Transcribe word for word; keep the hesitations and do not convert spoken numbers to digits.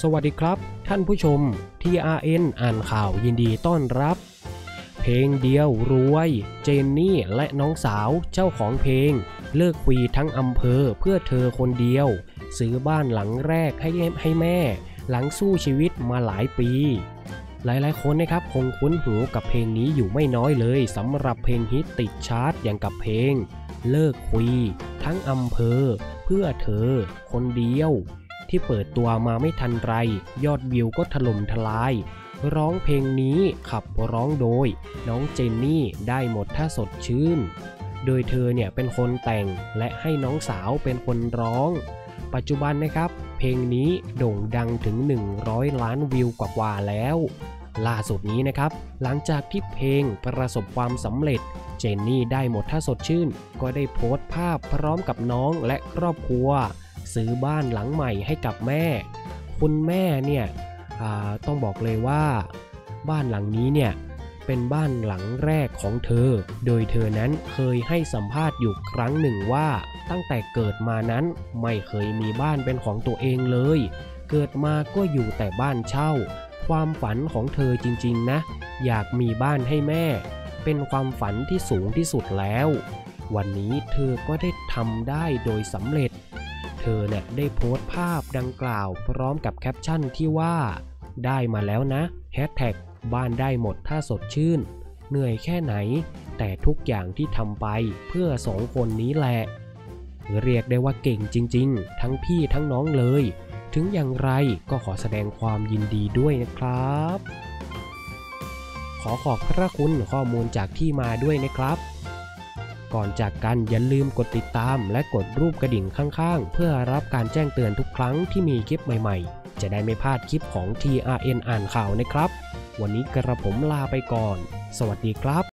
สวัสดีครับท่านผู้ชม ที อาร์ เอ็น อ่านข่าวยินดีต้อนรับเพลงเดียวรวยเจนนี่และน้องสาวเจ้าของเพลงเลิกคุยทั้งอำเภอเพื่อเธอคนเดียวซื้อบ้านหลังแรกให้ให้แม่หลังสู้ชีวิตมาหลายปีหลายๆคนนะครับคงคุ้นหูกับเพลงนี้อยู่ไม่น้อยเลยสำหรับเพลงฮิตติดชาร์ตอย่างกับเพลงเลิกคุยทั้งอำเภอเพื่อเธอคนเดียวที่เปิดตัวมาไม่ทันไรยอดวิวก็ถล่มทลายร้องเพลงนี้ขับร้องโดยน้องเจนนี่ได้หมดถ้าสดชื่นโดยเธอเนี่ยเป็นคนแต่งและให้น้องสาวเป็นคนร้องปัจจุบันนะครับเพลงนี้โด่งดังถึงหนึ่งร้อยล้านวิวกว่าๆแล้วล่าสุดนี้นะครับหลังจากที่เพลงประสบความสำเร็จเจนนี่ได้หมดถ้าสดชื่นก็ได้โพสต์ภาพพร้อมกับน้องและครอบครัวซื้อบ้านหลังใหม่ให้กับแม่คุณแม่เนี่ยต้องบอกเลยว่าบ้านหลังนี้เนี่ยเป็นบ้านหลังแรกของเธอโดยเธอนั้นเคยให้สัมภาษณ์อยู่ครั้งหนึ่งว่าตั้งแต่เกิดมานั้นไม่เคยมีบ้านเป็นของตัวเองเลยเกิดมาก็อยู่แต่บ้านเช่าความฝันของเธอจริงๆนะอยากมีบ้านให้แม่เป็นความฝันที่สูงที่สุดแล้ววันนี้เธอก็ได้ทำได้โดยสำเร็จเธอเนี่ยได้โพสต์ภาพดังกล่าวพร้อมกับแคปชั่นที่ว่าได้มาแล้วนะแฮชแท็กบ้านได้หมดถ้าสดชื่นเหนื่อยแค่ไหนแต่ทุกอย่างที่ทำไปเพื่อสองคนนี้แหละเรียกได้ว่าเก่งจริงๆทั้งพี่ทั้งน้องเลยถึงอย่างไรก็ขอแสดงความยินดีด้วยนะครับขอขอบพระคุณข้อมูลจากที่มาด้วยนะครับก่อนจากกันอย่าลืมกดติดตามและกดรูปกระดิ่งข้างๆเพื่อรับการแจ้งเตือนทุกครั้งที่มีคลิปใหม่ๆจะได้ไม่พลาดคลิปของ ที อาร์ เอ็น อ่านข่าวนะครับวันนี้กระผมลาไปก่อนสวัสดีครับ